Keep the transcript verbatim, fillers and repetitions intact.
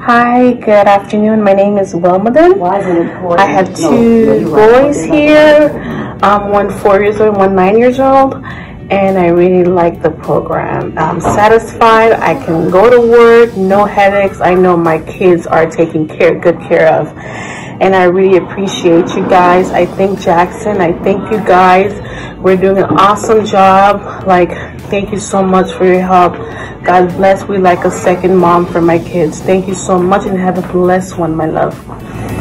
Hi, good afternoon. My name is Wilmaden. I have two boys here, um, one four years old, one nine years old, and I really like the program. I'm satisfied. I can go to work, no headaches. I know my kids are taken care, good care of, and I really appreciate you guys. I thank Jackson. I thank you guys. We're doing an awesome job. Like, thank you so much for your help. God bless. We like a second mom for my kids. Thank you so much and have a blessed one, my love.